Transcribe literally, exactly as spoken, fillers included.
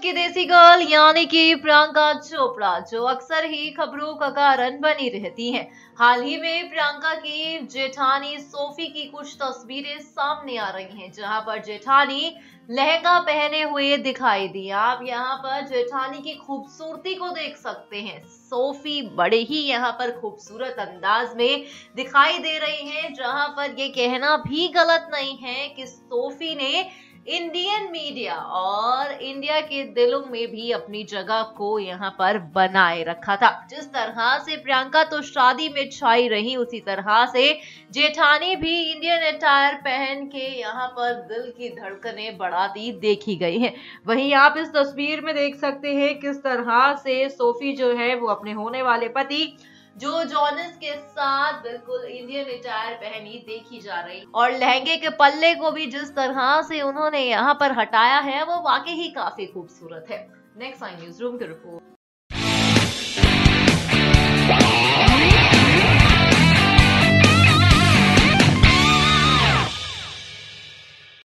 की देसी गर्ल यानी कि प्रियंका चोपड़ा, जो अक्सर ही खबरों का कारण बनी रहती हैं। हाल ही में प्रियंका की जेठानी सोफी की कुछ तस्वीरें सामने आ रही हैं, जहां पर जेठानी लहंगा पहने हुए दिखाई दी। आप यहां पर जेठानी की खूबसूरती को देख सकते हैं। सोफी बड़े ही यहां पर खूबसूरत अंदाज में दिखाई दे रही हैं, जहां पर ये कहना भी गलत नहीं है कि सोफी ने इंडियन मीडिया और इंडिया के दिलों में भी अपनी जगह को यहाँ पर बनाए रखा था। जिस तरह से प्रियंका तो शादी में छाई रही, उसी तरह से जेठानी भी इंडियन अटायर पहन के यहाँ पर दिल की धड़कनें बढ़ाती देखी गई है। वहीं आप इस तस्वीर में देख सकते हैं किस तरह से सोफी जो है वो अपने होने वाले पति जो जॉनस के साथ बिल्कुल इंडियन अटायर पहनी देखी जा रही, और लहंगे के पल्ले को भी जिस तरह से उन्होंने यहाँ पर हटाया है वो वाकई ही काफी खूबसूरत है। नेक्स्ट आई न्यूज रूम की रिपोर्ट।